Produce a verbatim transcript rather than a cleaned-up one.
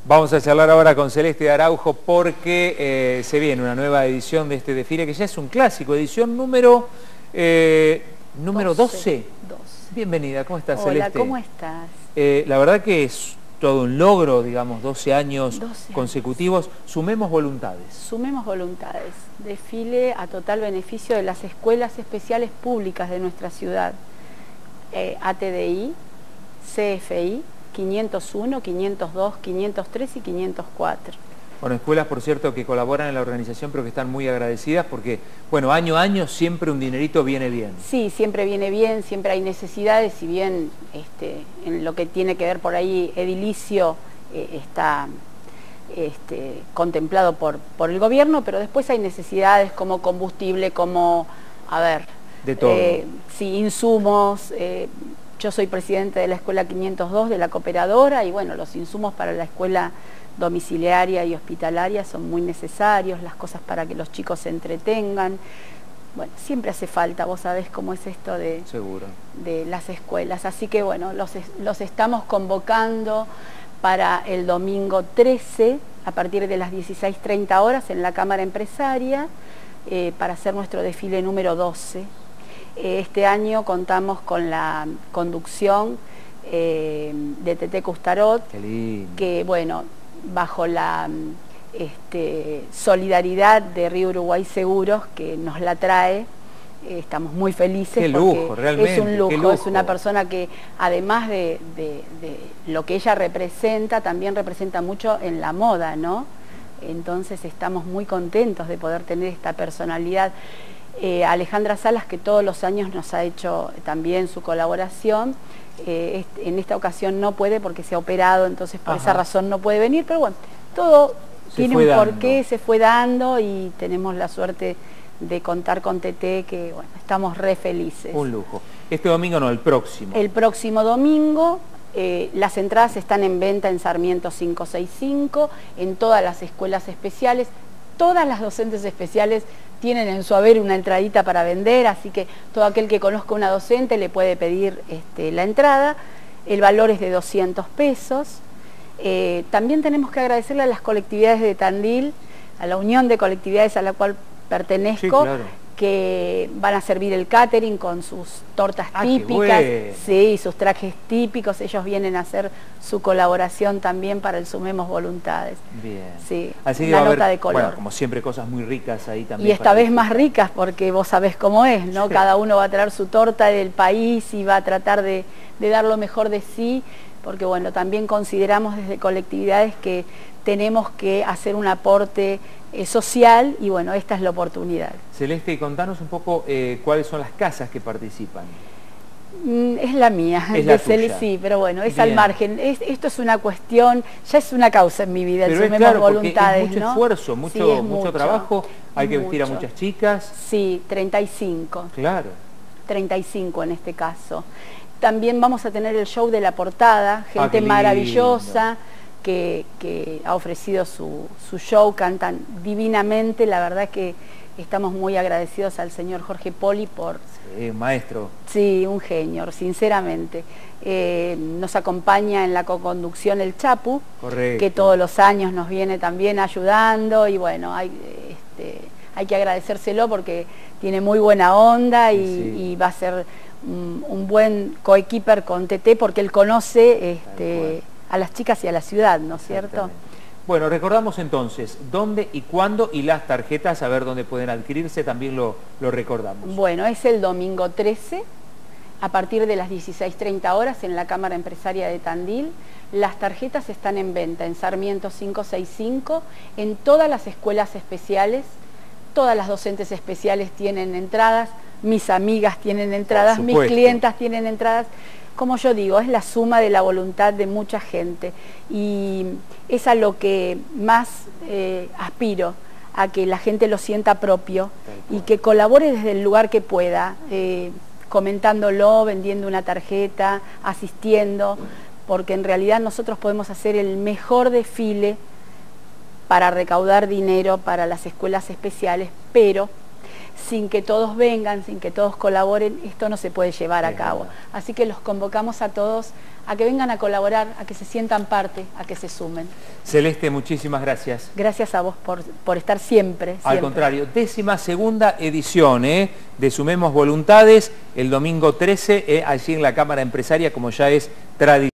Vamos a charlar ahora con Celeste Araujo porque eh, se viene una nueva edición de este desfile que ya es un clásico, edición número, eh, número doce. doce. Bienvenida, ¿cómo estás, Hola, Celeste? ¿cómo estás? Eh, la verdad que es todo un logro, digamos, doce años doce consecutivos. años. Sumemos voluntades. Sumemos voluntades. Desfile a total beneficio de las escuelas especiales públicas de nuestra ciudad. Eh, A T D I, C F I, quinientos uno, quinientos dos, quinientos tres y quinientos cuatro. Bueno, escuelas, por cierto, que colaboran en la organización, pero que están muy agradecidas porque, bueno, año a año siempre un dinerito viene bien. Sí, siempre viene bien, siempre hay necesidades, si bien este, en lo que tiene que ver por ahí edilicio eh, está este, contemplado por, por el gobierno, pero después hay necesidades como combustible, como, a ver, de todo. Eh, sí, insumos. Eh, yo soy presidente de la escuela quinientos dos de la cooperadora y bueno, los insumos para la escuela domiciliaria y hospitalaria son muy necesarios, las cosas para que los chicos se entretengan. Bueno, siempre hace falta, vos sabés cómo es esto de, Seguro. de las escuelas. Así que bueno, los, los estamos convocando para el domingo trece, a partir de las dieciséis treinta horas en la Cámara Empresaria, eh, para hacer nuestro desfile número doce. Eh, este año contamos con la conducción eh, de Tete Custarot, que bueno, bajo la este, solidaridad de Río Uruguay Seguros, que nos la trae, eh, estamos muy felices. Qué lujo, realmente, es un lujo, qué lujo. Es una persona que además de, de, de lo que ella representa, también representa mucho en la moda, ¿no? Entonces estamos muy contentos de poder tener esta personalidad. Eh, Alejandra Salas, que todos los años nos ha hecho también su colaboración, eh, este, en esta ocasión no puede porque se ha operado, entonces por Ajá. esa razón no puede venir, pero bueno, todo se tiene un dando. porqué, se fue dando y tenemos la suerte de contar con Tete, que bueno, estamos re felices. Un lujo. Este domingo no, el próximo. El próximo domingo. Eh, las entradas están en venta en Sarmiento quinientos sesenta y cinco, en todas las escuelas especiales. Todas las docentes especiales tienen en su haber una entradita para vender, así que todo aquel que conozca una docente le puede pedir este, la entrada. El valor es de doscientos pesos. Eh, también tenemos que agradecerle a las colectividades de Tandil, a la unión de colectividades a la cual pertenezco, sí, claro. que van a servir el catering con sus tortas ah, típicas, sí, sus trajes típicos. Ellos vienen a hacer su colaboración también para el Sumemos Voluntades. Bien. Sí, así que una va a nota haber, de color. Bueno, como siempre, cosas muy ricas ahí también. Y esta vez más ricas porque vos sabés cómo es, ¿no? Sí. Cada uno va a traer su torta del país y va a tratar de, de dar lo mejor de sí, porque bueno, también consideramos desde colectividades que tenemos que hacer un aporte eh, social y bueno, esta es la oportunidad. Celeste, contanos un poco eh, cuáles son las casas que participan. Mm, es la mía, es de la Cele, tuya. Sí, pero bueno, es Bien. al margen. Es, esto es una cuestión, ya es una causa en mi vida, pero el Sumemos claro, Voluntades, es mucho ¿no? esfuerzo, mucho, sí, es mucho, mucho trabajo, hay que mucho. vestir a muchas chicas. Sí, treinta y cinco. Claro. treinta y cinco en este caso. También vamos a tener el show de la portada, gente ah, maravillosa que, que ha ofrecido su, su show, cantan divinamente, la verdad que estamos muy agradecidos al señor Jorge Poli por... Sí, maestro. Sí, un genio, sinceramente. Eh, nos acompaña en la co-conducción el Chapu, Correcto. que todos los años nos viene también ayudando y bueno, hay, este, hay que agradecérselo porque tiene muy buena onda y, sí. y va a ser un, un buen coequiper con Tete porque él conoce este, a las chicas y a la ciudad, ¿no es cierto? Bueno, recordamos entonces dónde y cuándo y las tarjetas, a ver dónde pueden adquirirse, también lo, lo recordamos. Bueno, es el domingo trece, a partir de las dieciséis treinta horas en la Cámara Empresaria de Tandil. Las tarjetas están en venta en Sarmiento quinientos sesenta y cinco, en todas las escuelas especiales, todas las docentes especiales tienen entradas, mis amigas tienen entradas, mis clientas tienen entradas. Como yo digo, es la suma de la voluntad de mucha gente y es a lo que más eh, aspiro, a que la gente lo sienta propio y que colabore desde el lugar que pueda, eh, comentándolo, vendiendo una tarjeta, asistiendo, porque en realidad nosotros podemos hacer el mejor desfile para recaudar dinero para las escuelas especiales, pero sin que todos vengan, sin que todos colaboren, esto no se puede llevar a cabo. Así que los convocamos a todos a que vengan a colaborar, a que se sientan parte, a que se sumen. Celeste, muchísimas gracias. Gracias a vos por, por estar siempre, siempre. Al contrario, décima segunda edición ¿eh? de Sumemos Voluntades, el domingo trece, eh, allí en la Cámara Empresaria, como ya es tradición.